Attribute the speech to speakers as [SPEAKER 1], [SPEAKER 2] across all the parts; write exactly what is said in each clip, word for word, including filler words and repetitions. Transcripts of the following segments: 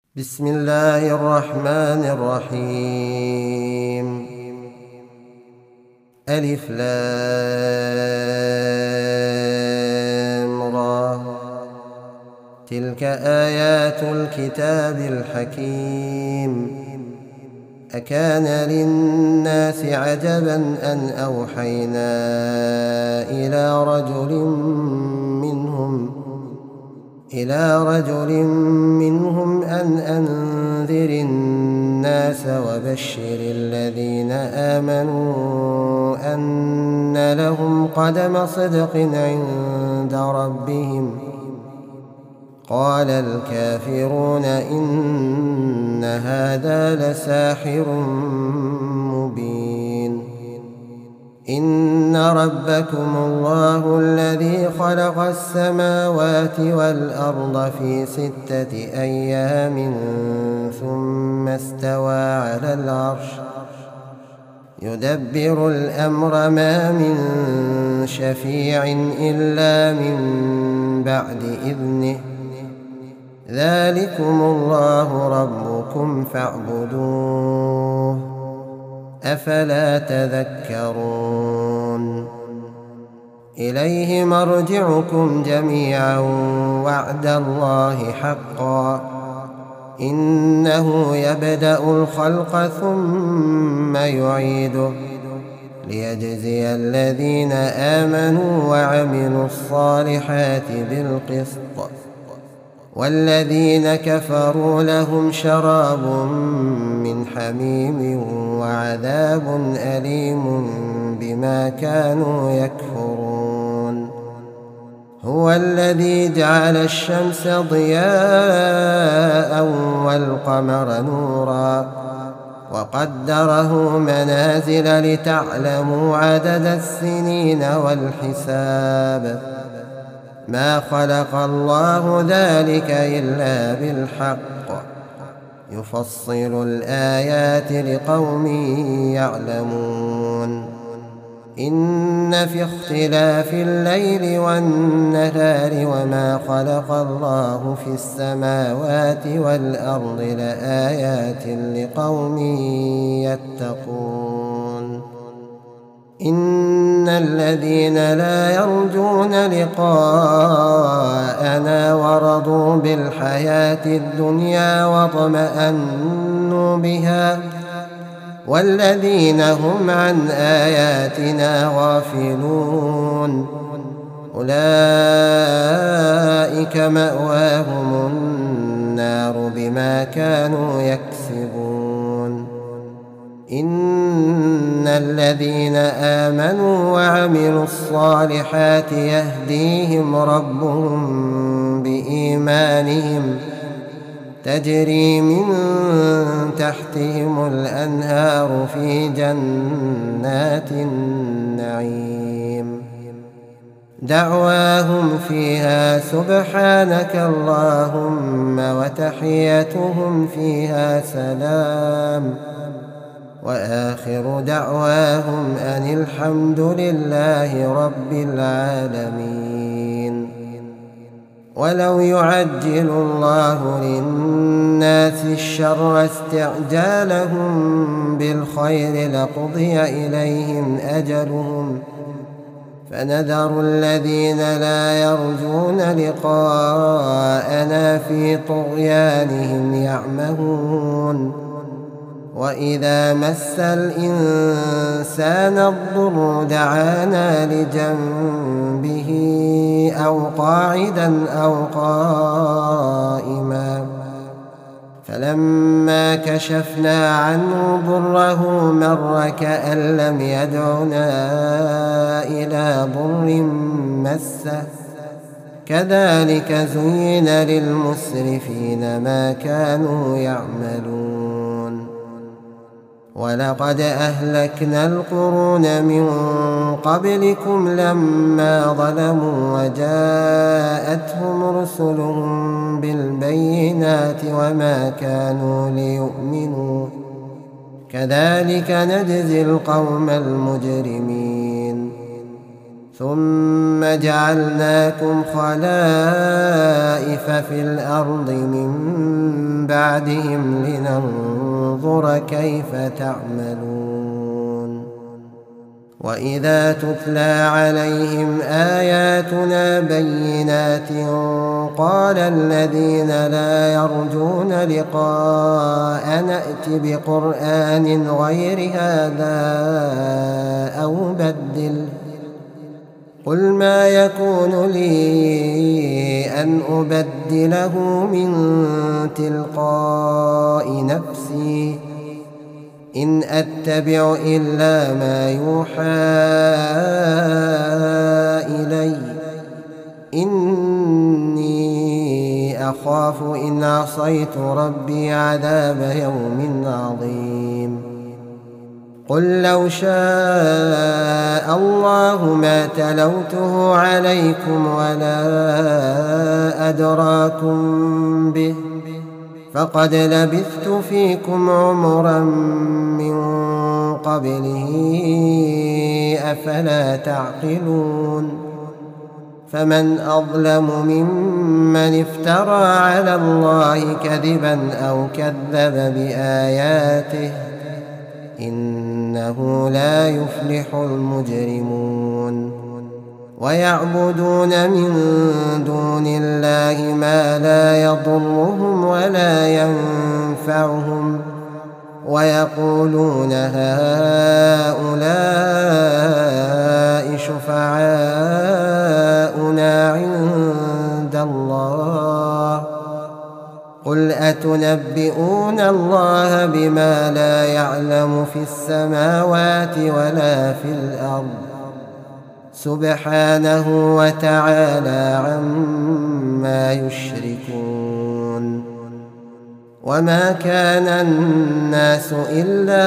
[SPEAKER 1] بسم الله الرحمن الرحيم. ألف لام را. تلك آيات الكتاب الحكيم. أكان للناس عجبا أن أوحينا إلى رجل منهم إلى رجل منهم أن أنذر الناس وبشر الذين آمنوا أن لهم قدم صدق عند ربهم. قال الكافرون إن هذا لساحر مبين. إن ربكم الله الذي خلق السماوات والأرض في ستة أيام ثم استوى على العرش يدبر الأمر ما من شفيع إلا من بعد إذنه. ذلكم الله ربكم فاعبدوه أفلا تذكرون. إليه مرجعكم جميعا وعد الله حقا. إنه يبدأ الخلق ثم يعيده ليجزي الذين آمنوا وعملوا الصالحات بالقسط والذين كفروا لهم شراب من حميم وعذاب أليم بما كانوا يكفرون. هو الذي جعل الشمس ضياء والقمر نورا وقدره منازل لتعلموا عدد السنين والحساب. ما خلق الله ذلك إلا بالحق يفصل الآيات لقوم يعلمون. إن في اختلاف الليل والنهار وما خلق الله في السماوات والأرض لآيات لقوم يتقون. إن الذين لا يرجون لقاءنا ورضوا بالحياة الدنيا واطمأنوا بها والذين هم عن آياتنا غافلون أولئك مأواهم النار بما كانوا يكسبون. إن الذين آمنوا وعملوا الصالحات يهديهم ربهم بإيمانهم تجري من تحتهم الأنهار في جنات النعيم. دعواهم فيها سبحانك اللهم وتحيتهم فيها سلام وآخر دعواهم أن الحمد لله رب العالمين. ولو يعجل الله للناس الشر استعجالهم بالخير لقضي إليهم أجلهم فنذر الذين لا يرجون لقاءنا في طغيانهم يعمهون. وإذا مس الإنسان الضر دعانا لجنبه أو قاعدا أو قائما فلما كشفنا عنه ضره مر كأن لم يدعنا إلى ضر مسه. كذلك زين للمسرفين ما كانوا يعملون. ولقد أهلكنا القرون من قبلكم لما ظلموا وجاءتهم رسلهم بالبينات وما كانوا ليؤمنوا. كذلك نجزي القوم المجرمين. ثم جعلناكم خلائف في الأرض من بعدهم لننظر كيف تعملون. وإذا تتلى عليهم آياتنا بينات قال الذين لا يرجون لقاءنا ائت بقرآن غير هذا أو بدله قل ما يكون لي أن أبدله من تلقاء نفسي إن أتبع إلا ما يوحى إلي إني أخاف إن عصيت ربي عذاب يوم عظيم. قل لو شاء الله ما تلوته عليكم ولا أدراكم به فقد لبثت فيكم عمرا من قبله أفلا تعقلون. فمن أظلم ممن افترى على الله كذبا أو كذب بآياته إنه لا يفلح المجرمون. ويعبدون من دون الله ما لا يضرهم ولا ينفعهم ويقولون هؤلاء شفعاؤنا عند الله قل أتنبئون الله بما لا يعلم في السماوات ولا في الأرض سبحانه وتعالى عما يشركون. وما كان الناس إلا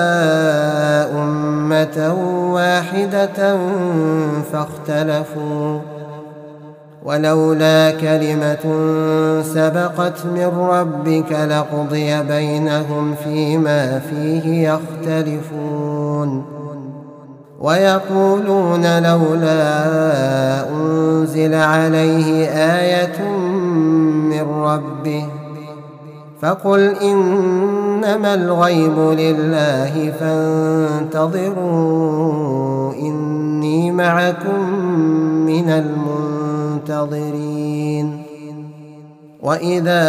[SPEAKER 1] أمة واحدة فاختلفوا ولولا كلمة سبقت من ربك لقضي بينهم فيما فيه يختلفون. ويقولون لولا أنزل عليه آية من ربه فقل إنما الغيب لله فانتظروا إني معكم من المنتظرين. وإذا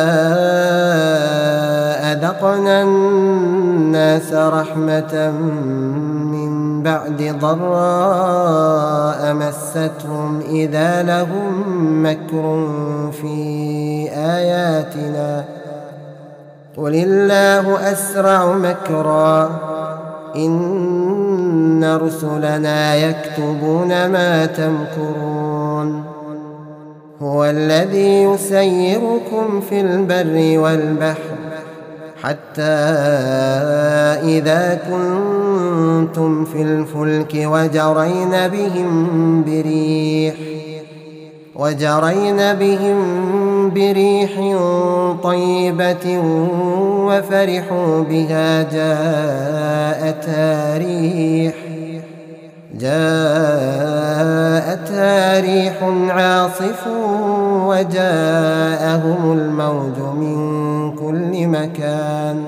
[SPEAKER 1] أذقنا الناس رحمة من بعد ضراء مستهم إذا لهم مكر في آياتنا قل الله أسرع مكرا إن رسلنا يكتبون ما تمكرون. هو الذي يسيركم في البر والبحر حتى إذا كنتم في الفلك وجرين بهم بريح وجرين بهم بريح طيبة وفرحوا بها جاءتها ريح جاءتها ريح عاصف وجاءهم الموج من كل مكان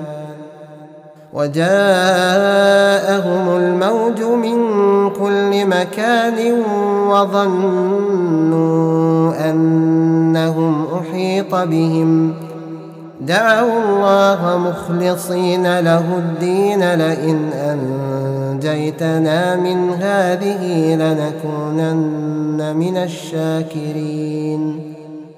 [SPEAKER 1] وجاءهم الموج من كل مكان وظنوا أنهم أحيط بهم دعوا الله مخلصين له الدين لئن أنجيتنا من هذه لنكونن من الشاكرين.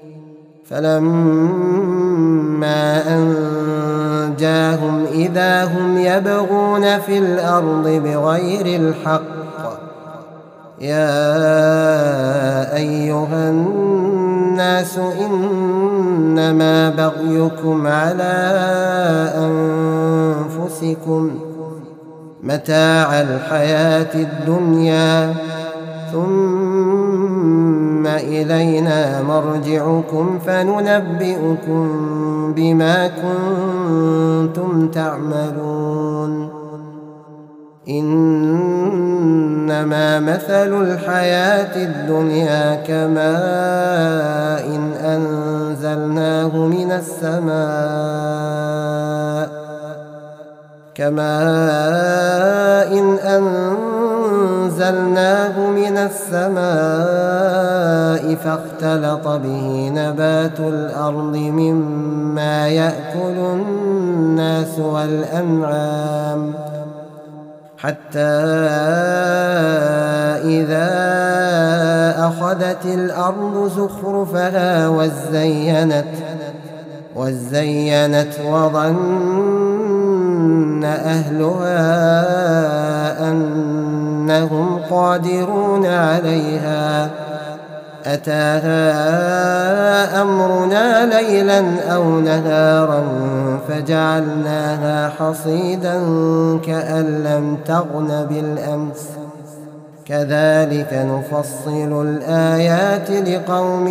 [SPEAKER 1] فلما أنجاهم إذا هم يبغون في الأرض بغير الحق يا أيها الناس إنما بغيكم على أنفسكم متاع الحياة الدنيا ثم إلينا مرجعكم فننبئكم بما كنتم تعملون. إنما مثل الحياة الدنيا كماء إن أنزلناه من السماء كماء إن أنزلناه من السماء فاختلط به نبات الأرض مما يأكل الناس والأنعام حتى إذا أخذت الأرض زخرفها وزينت وزينت وظن أهلها أنهم قادرون عليها أتاها أمرنا ليلا أو نهارا فجعلناها حصيدا كأن لم تغن بالأمس كذلك نفصل الآيات لقوم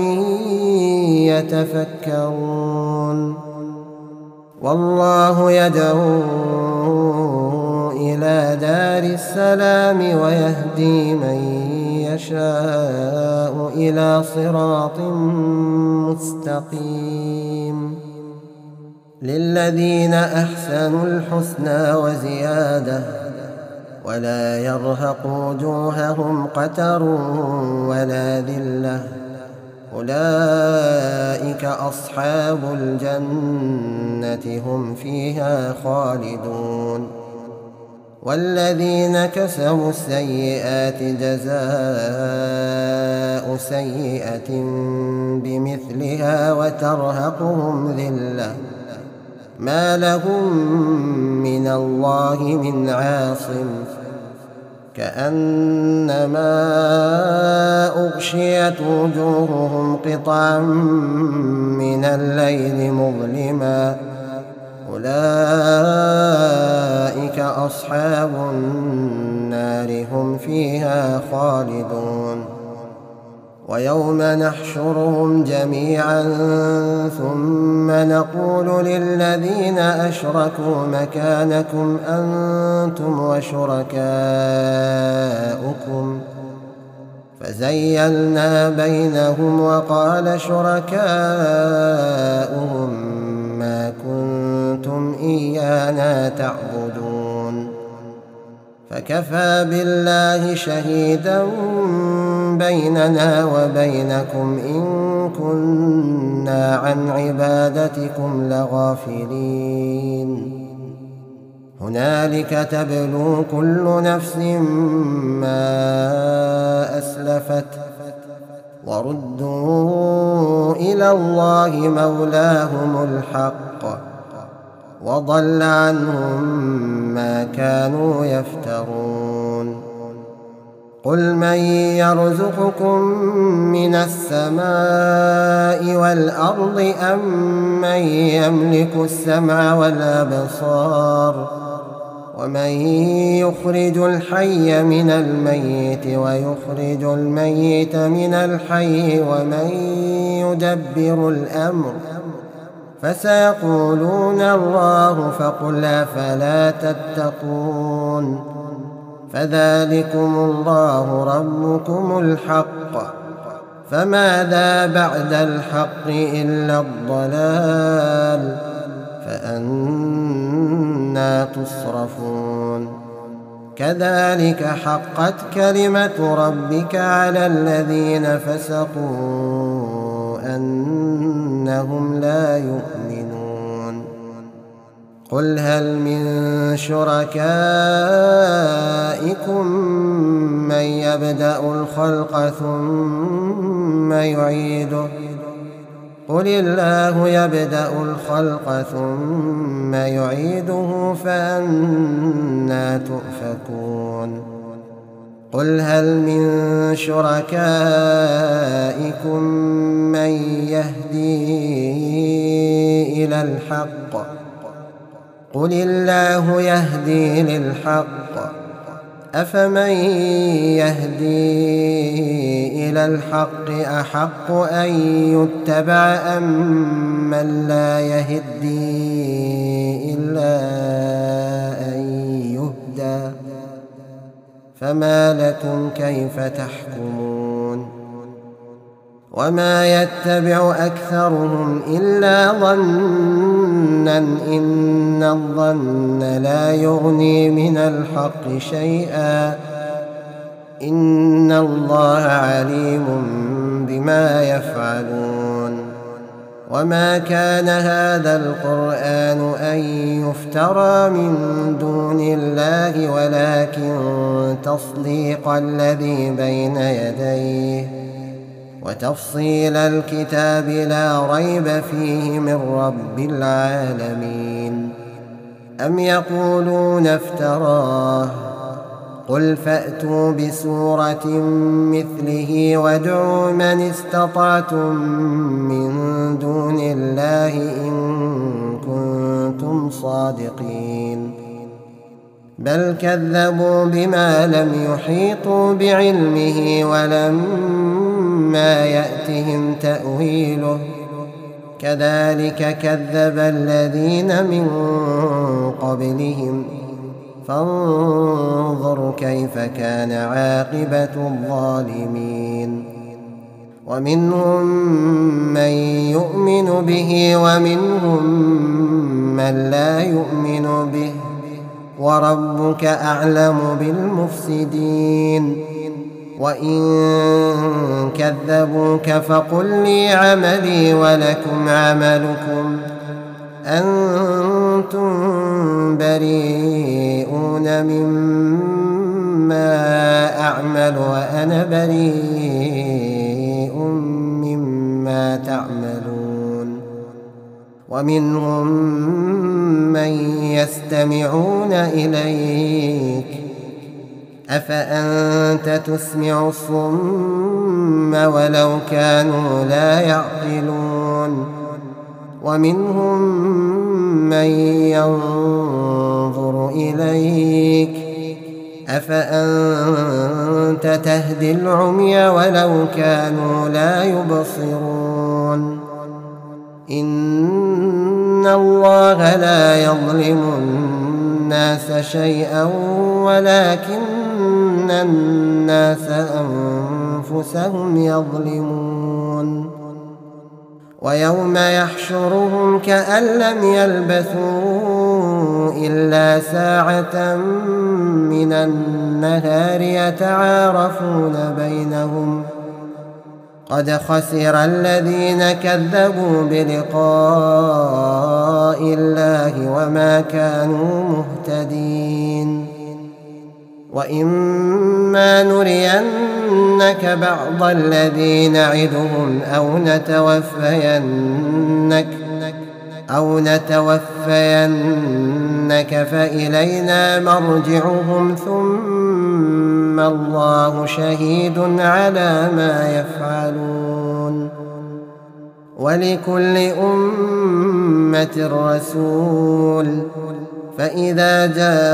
[SPEAKER 1] يتفكرون والله يدعو إلى دار السلام ويهدي من يشاء إلى صراط مستقيم للذين أحسنوا الحسنى وزيادة ولا يرهق وجوههم قتر ولا ذلة أولئك أصحاب الجنة هم فيها خالدون والذين كسبوا السيئات جزاء سيئة بمثلها وترهقهم ذلة ما لهم من الله من عاصم كأنما أغشيت وجوههم قطعا من الليل مظلما أولئك أصحاب النار هم فيها خالدون ويوم نحشرهم جميعا ثم نقول للذين أشركوا مكانكم أنتم وشركاؤكم فزيلنا بينهم وقال شركاؤهم ما كنتم إيانا تعبدون فكفى بالله شهيدا بيننا وبينكم إن كنا عن عبادتكم لغافلين هنالك تبلو كل نفس ما أسلفت وردوا إلى الله مولاهم الحق وضل عنهم ما كانوا يفترون قل من يرزقكم من السماء والأرض أم من يملك السمع والأبصار ومن يخرج الحي من الميت ويخرج الميت من الحي ومن يدبر الأمر فسيقولون الله فقل أفلا تتقون فذلكم الله ربكم الحق فماذا بعد الحق إلا الضلال فأنى تصرفون كذلك حقت كلمة ربك على الذين فسقوا أنهم لا يؤمنون قل هل من شركائكم من يبدأ الخلق ثم يعيده قل الله يبدأ الخلق ثم يعيده فأنى تؤفكون قل هل من شركائكم من يهدي إلى الحق قل الله يهدي للحق أفمن يهدي إلى الحق أحق أن يتبع أم من لا يهدي إلا أن يهدى فما لكم كيف تحكمون وما يتبع أكثرهم إلا ظنا إن الظن لا يغني من الحق شيئا إن الله عليم بما يفعلون. وما كان هذا القرآن أن يفترى من دون الله ولكن تصديق الذي بين يديه وتفصيل الكتاب لا ريب فيه من رب العالمين. أم يقولون افتراه قل فأتوا بسورة مثله وادعوا من استطعتم من دون الله إن كنتم صادقين. بل كذبوا بما لم يحيطوا بعلمه ولما يأتهم تأويله كذلك كذب الذين من قبلهم فانظر كيف كان عاقبة الظالمين. ومنهم من يؤمن به ومنهم من لا يؤمن به وربك أعلم بالمفسدين. وإن كذبوك فقل لي عملي ولكم عملكم أنتم بريئون مما أعمل وأنا بريء مما تعملون. ومنهم من يستمعون إليك أفأنت تسمع الصم ولو كانوا لا يعقلون. ومنهم من ينظر إليك أفأنت تهدي العمي ولو كانوا لا يبصرون. إن الله لا يظلم الناس شيئا ولكن الناس أنفسهم يظلمون. ويوم يحشرهم كأن لم يلبثوا إلا ساعة من النهار يتعارفون بينهم قد خسر الذين كذبوا بلقاء الله وما كانوا مهتدين. وإما نرينك بعض الذي نعدهم أو نتوفينك أو نتوفينك فإلينا مرجعهم ثم الله شهيد على ما يفعلون. ولكل أمة رسول فإذا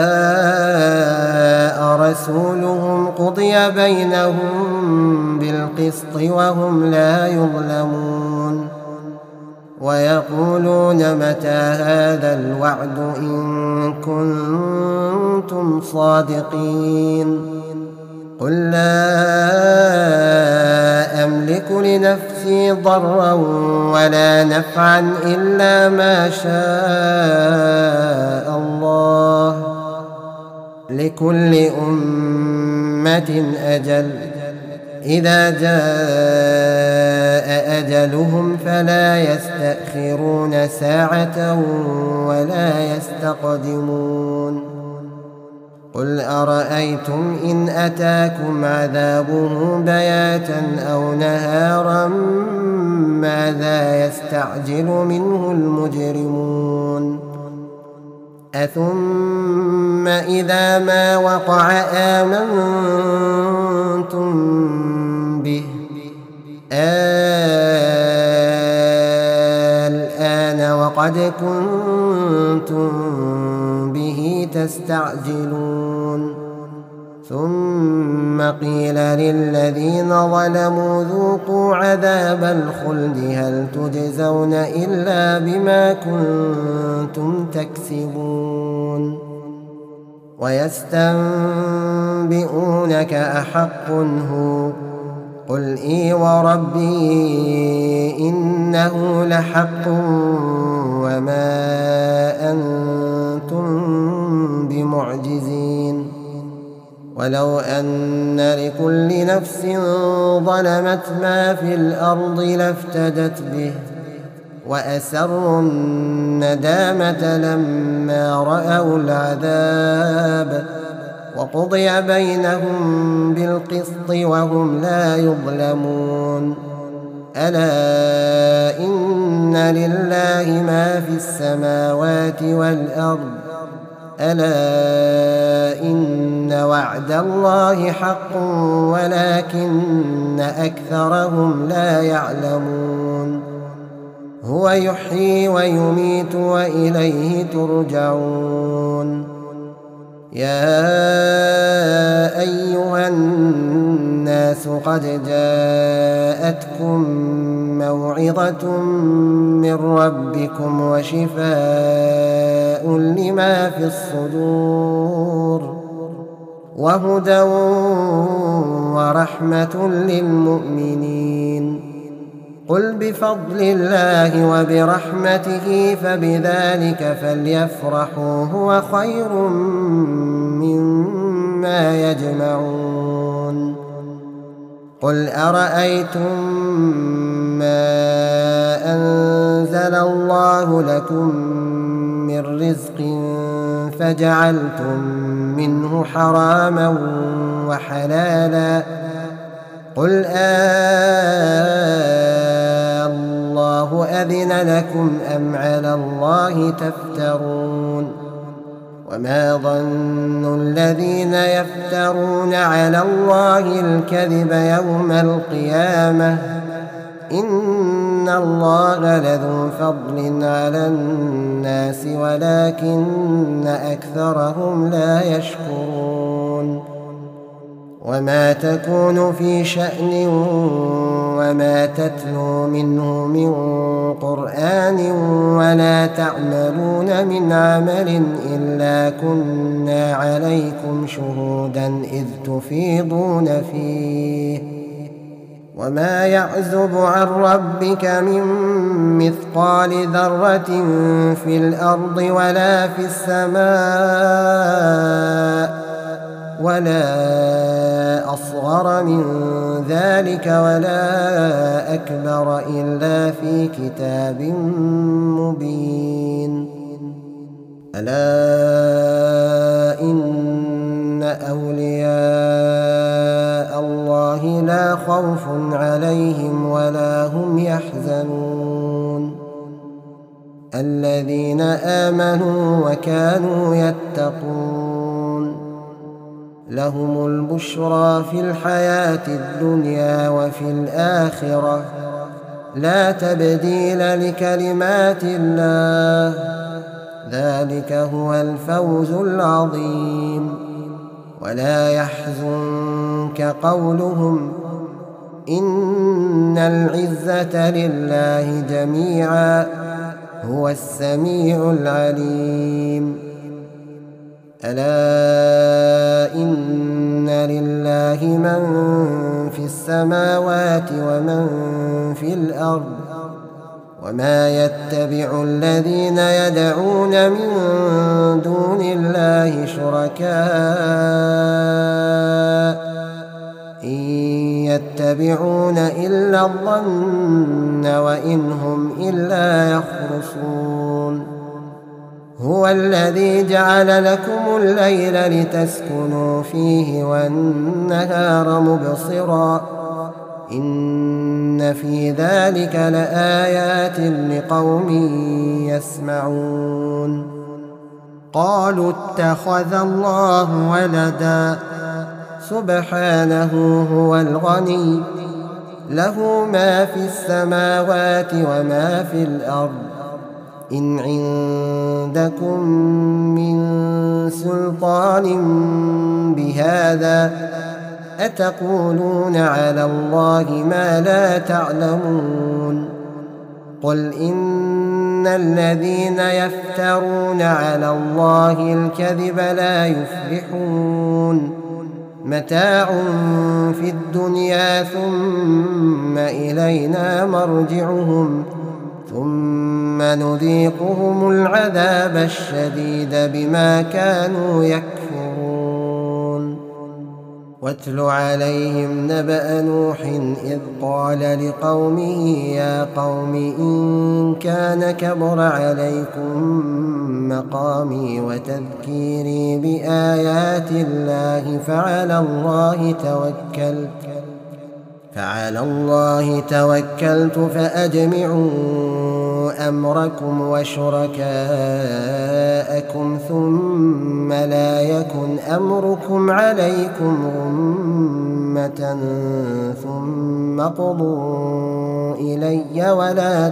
[SPEAKER 1] جاء رسولهم قضي بينهم بالقسط وهم لا يظلمون. ويقولون متى هذا الوعد إن كنتم صادقين. قل لا أملك لنفسي ضرا ولا نفعا إلا ما شاء الله لكل أمة أجل إذا جاء أجلهم فلا يستأخرون ساعة ولا يستقدمون. قل أرأيتم إن أتاكم عذابه بياتا أو نهارا ماذا يستعجل منه المجرمون. أثم إذا ما وقع آمنتم به الآن وقد كنتم به تستعجلون. ثم قيل للذين ظلموا ذوقوا عذاب الخلد هل تجزون إلا بما كنتم تكسبون. ويستنبئونك أحق هو قل إي وربي إنه لحق وما أنتم بمعجزين. ولو أن لكل نفس ظلمت ما في الأرض لافتدت به وأسروا الندامة لما رأوا العذاب وقضي بينهم بالقسط وهم لا يظلمون. ألا إن لله ما في السماوات والأرض ألا إن وعد الله حق ولكن أكثرهم لا يعلمون. هو يحيي ويميت وإليه ترجعون. يا أيها الناس قد جاءتكم موعظة من ربكم وشفاء لما في الصدور وهدى ورحمة للمؤمنين. قل بفضل الله وبرحمته فبذلك فليفرحوا هو خير مما يجمعون. قل أرأيتم ما أنزل الله لكم من رزق فجعلتم منه حراما وحلالا قل آه الله أذن لكم أم على الله تفترون. وما ظن الذين يفترون على الله الكذب يوم القيامة إن الله لذو فضل على الناس ولكن أكثرهم لا يشكرون. وما تكون في شأن وما تتلو منه من قرآن ولا تعملون من عمل إلا كنا عليكم شهودا إذ تفيضون فيه وما يعزب عن ربك من مثقال ذرة في الأرض ولا في السماء ولا أصغر من ذلك ولا أكبر إلا في كتاب مبين. ألا إن أولياء الله لا خوف عليهم ولا هم يحزنون الذين آمنوا وكانوا يتقون. لهم البشرى في الحياة الدنيا وفي الآخرة لا تبديل لكلمات الله ذلك هو الفوز العظيم. ولا يحزنك قولهم إن العزة لله جميعا هو السميع العليم. ألا إن لله من في السماوات ومن في الأرض وما يتبع الذين يدعون من دون الله شركاء إن يتبعون إلا الظن وإن هم إلا يخرصون. هو الذي جعل لكم الليل لتسكنوا فيه والنهار مبصرا إن في ذلك لآيات لقوم يسمعون. قالوا اتخذ الله ولدا سبحانه هو الغني له ما في السماوات وما في الأرض إن عندكم من سلطان بهذا أتقولون على الله ما لا تعلمون. قل إن الذين يفترون على الله الكذب لا يفلحون متاع في الدنيا ثم إلينا مرجعهم ثم نذيقهم العذاب الشديد بما كانوا يكفرون. واتل عليهم نبأ نوح إذ قال لقومه يا قوم إن كان كبر عليكم مقامي وتذكيري بآيات الله فعلى الله توكلت فعلى الله توكلت فأجمعوا أمركم وشركاءكم ثم لا يكن أمركم عليكم غمة ثم اقضوا إلي ولا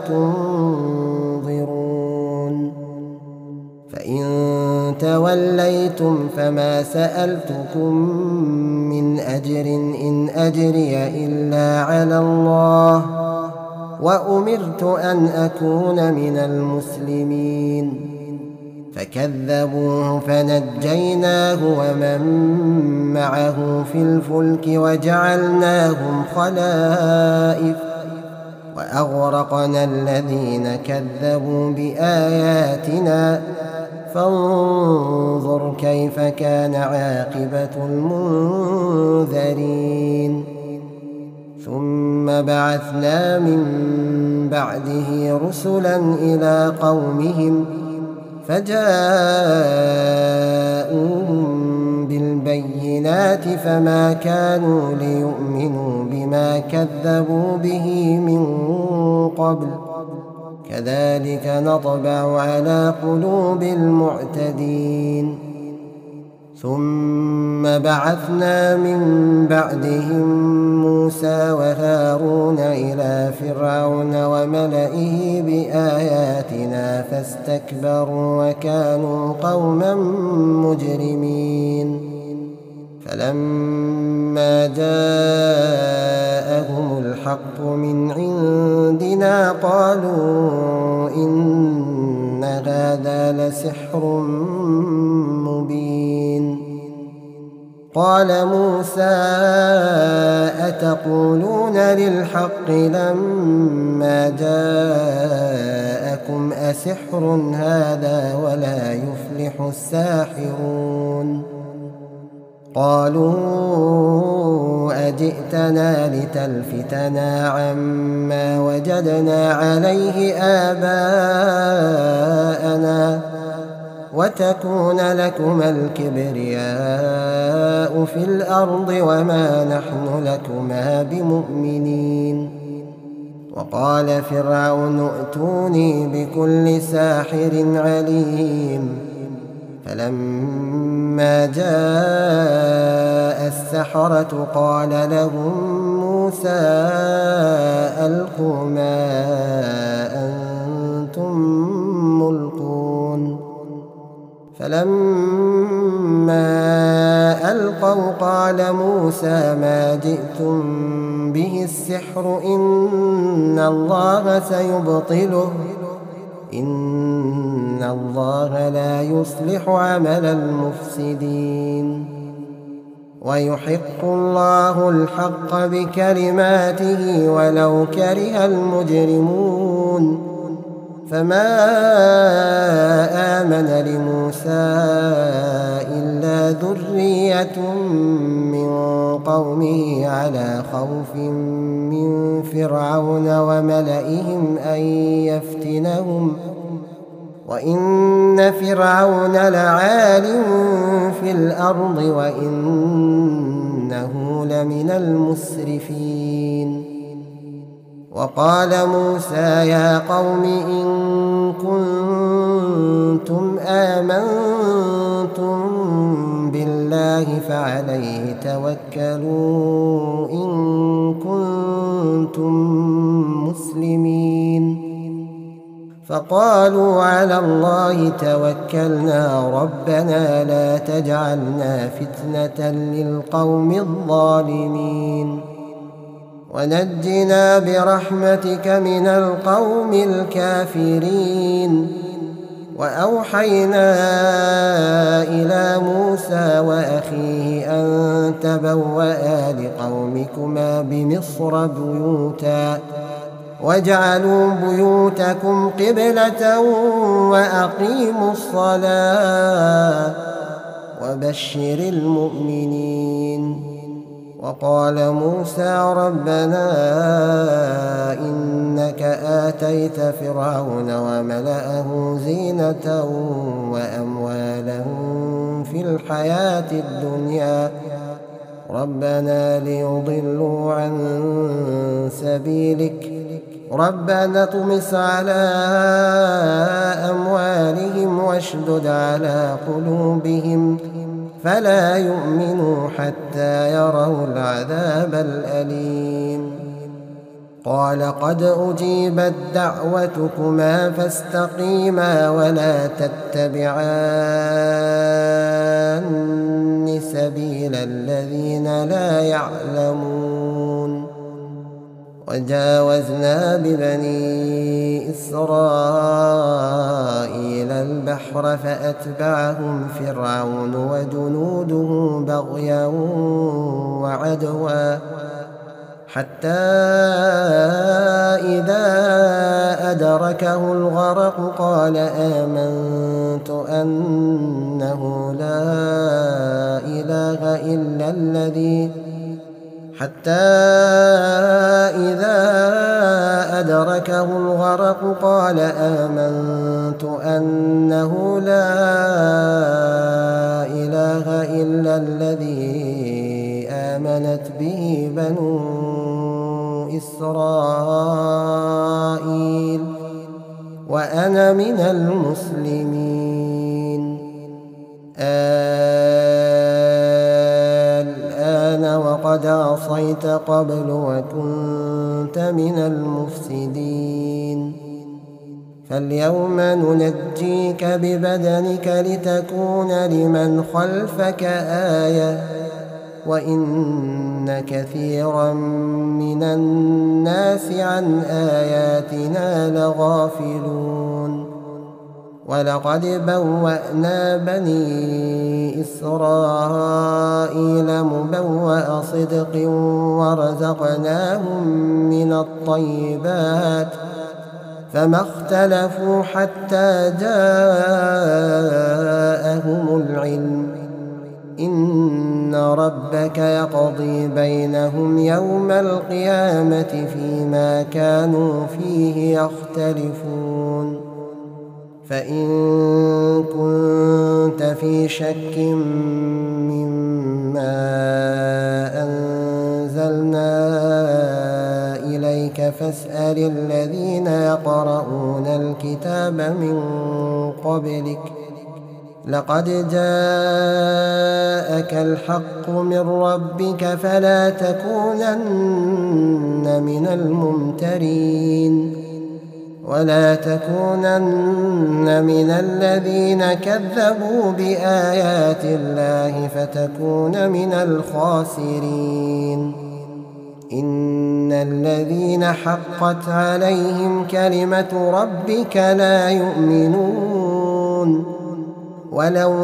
[SPEAKER 1] تنظرون. فإن توليتم فما سألتكم من أجر إن أجري إلا على الله وأمرت أن أكون من المسلمين. فكذبوه فنجيناه ومن معه في الفلك وجعلناهم خلائف وأغرقنا الذين كذبوا بآياتنا فانظر كيف كان عاقبة المنذرين. ثم بعثنا من بعده رسلا إلى قومهم فجاءوهم بالبينات فما كانوا ليؤمنوا بما كذبوا به من قبل كذلك نطبع على قلوب المعتدين. ثم بعثنا من بعدهم موسى وهارون إلى فرعون وملئه بآياتنا فاستكبروا وكانوا قوما مجرمين. فلما جاءهم الحق من عندنا قالوا إن هذا لسحر مبين. قال موسى أتقولون للحق لما جاءكم أسحر هذا ولا يفلح الساحرون. قالوا أجئتنا لتلفتنا عما وجدنا عليه آباءنا وتكون لكما الكبرياء في الأرض وما نحن لكما بمؤمنين. وقال فرعون ائتوني بكل ساحر عليم. فلما جاء السحرة قال لهم موسى ألقوا ما أنتم ملقون. فلما ألقوا قال موسى ما جئتم به السحر إن الله سيبطله إن الله لا يصلح عمل المفسدين. ويحق الله الحق بكلماته ولو كره المجرمون. فما آمن لموسى إلا ذرية من قومه على خوف من فرعون وملئهم أن يفتنهم وإن فرعون لعال في الأرض وإنه لمن المسرفين. وقال موسى يا قوم إن كنتم آمنتم بالله فعليه توكلوا إن كنتم مسلمين. فقالوا على الله توكلنا ربنا لا تجعلنا فتنة للقوم الظالمين ونجنا برحمتك من القوم الكافرين. وأوحينا إلى موسى وأخيه أن تبوأ لقومكما بمصر بيوتا واجعلوا بيوتكم قبلة وأقيموا الصلاة وبشر المؤمنين. وقال موسى ربنا إنك آتيت فرعون وملأه زينة وأموالا في الحياة الدنيا ربنا ليضلوا عن سبيلك ربنا اطمس على أموالهم واشدد على قلوبهم فلا يؤمنوا حتى يروا العذاب الأليم. قال قد أجيبت دعوتكما فاستقيما ولا تتبعان سبيل الذين لا يعلمون. وجاوزنا ببني إسرائيل البحر فأتبعهم فرعون وجنوده بغيا وعدوا حتى إذا أدركه الغرق قال آمنت أنه لا إله إلا الذي حتى إذا أدركه الغرق قال آمنت أنه لا إله إلا الذي آمنت به بنو إسرائيل وأنا من المسلمين. الآن وقد عصيت قبل وكنت من المفسدين فاليوم ننجيك ببدنك لتكون لمن خلفك آية وإن كثيرا من الناس عن آياتنا لغافلون. ولقد بوأنا بني إسرائيل مبوأ صدق ورزقناهم من الطيبات فما اختلفوا حتى جاءهم العلم إن ربك يقضي بينهم يوم القيامة فيما كانوا فيه يختلفون. فإن كنت في شك مما أنزلنا إليك فاسأل الذين يقرؤون الكتاب من قبلك لقد جاءك الحق من ربك فلا تكونن من الممترين ولا تكونن من الذين كذبوا بآيات الله فتكون من الخاسرين. إن الذين حقت عليهم كلمة ربك لا يؤمنون ولو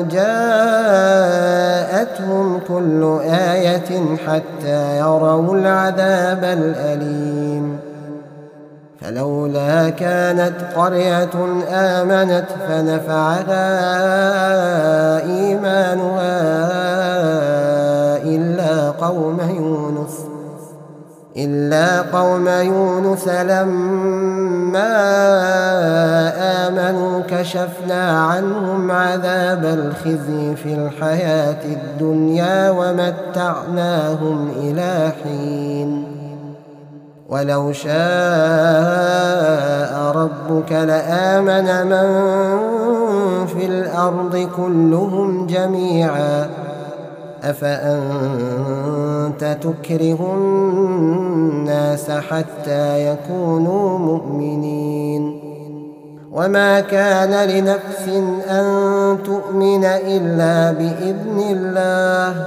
[SPEAKER 1] جاءتهم كل آية حتى يروا العذاب الأليم. فلولا كانت قرية آمنت فنفعها إيمانها إلا قوم يونس إلا قوم يونس لما آمنوا كشفنا عنهم عذاب الخزي في الحياة الدنيا ومتعناهم إلى حين. ولو شاء ربك لآمن من في الأرض كلهم جميعا أفأنت تكره الناس حتى يكونوا مؤمنين وما كان لنفس أن تؤمن إلا بإذن الله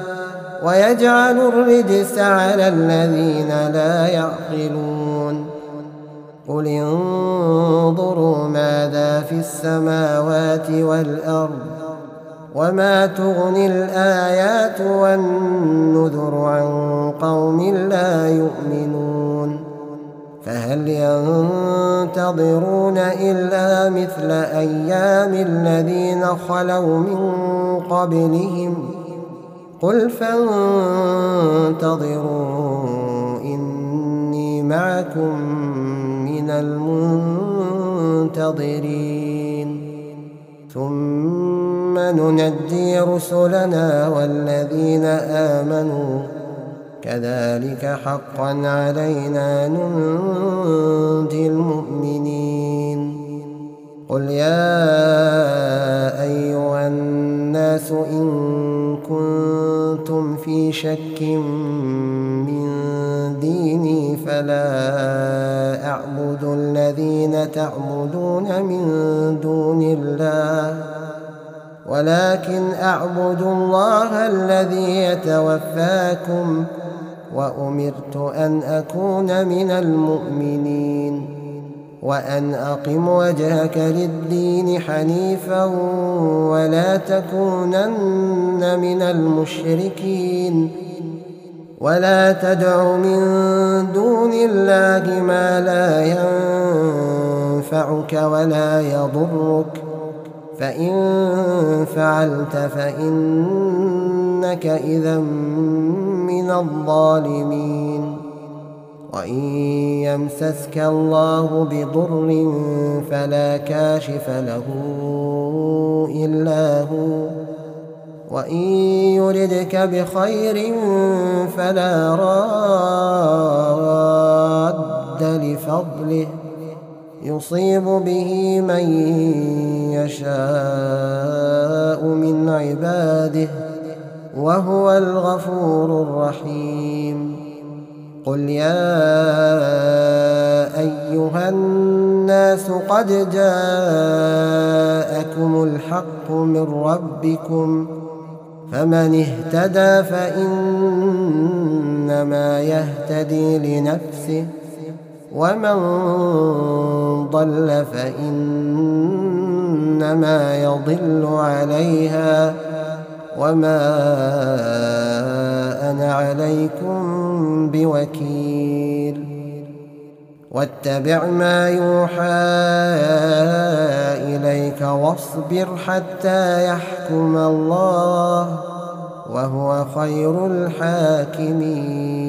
[SPEAKER 1] ويجعل الرجس على الذين لا يعقلون. قل انظروا ماذا في السماوات والأرض وما تغني الآيات والنذر عن قوم لا يؤمنون فهل ينتظرون إلا مثل أيام الذين خلوا من قبلهم قل فانتظروا إني معكم من المنتظرين ثم ننجي رسلنا والذين آمنوا كذلك حقا علينا ننجي المؤمنين قل يا أيها الناس إن كنتم في شك من ديني فلا أعبد الذين تعبدون من دون الله ولكن أعبد الله الذي يتوفاكم وأمرت أن أكون من المؤمنين وأن أقم وجهك للدين حنيفا ولا تكونن من المشركين ولا تدع من دون الله ما لا ينفعك ولا يضرك فإن فعلت فإنك إذا من الظالمين وإن يمسسك الله بضر فلا كاشف له إلا هو وإن يردك بخير فلا راد لفضله يصيب به من يشاء من عباده وهو الغفور الرحيم قل يا أيها الناس قد جاءكم الحق من ربكم فمن اهتدى فإنما يهتدي لنفسه ومن ضل فإنما يضل عليها وما أنا عليكم بوكيل واتبع ما يوحى إليك واصبر حتى يحكم الله وهو خير الحاكمين